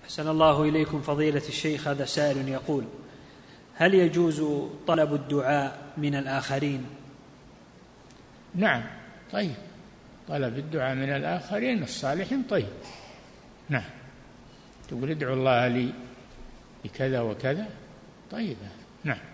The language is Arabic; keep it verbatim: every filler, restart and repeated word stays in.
أحسن الله إليكم فضيلة الشيخ. هذا سائل يقول: هل يجوز طلب الدعاء من الآخرين؟ نعم، طيب، طلب الدعاء من الآخرين الصالحين طيب. نعم، تقول ادعو الله لي بكذا وكذا، طيب. نعم.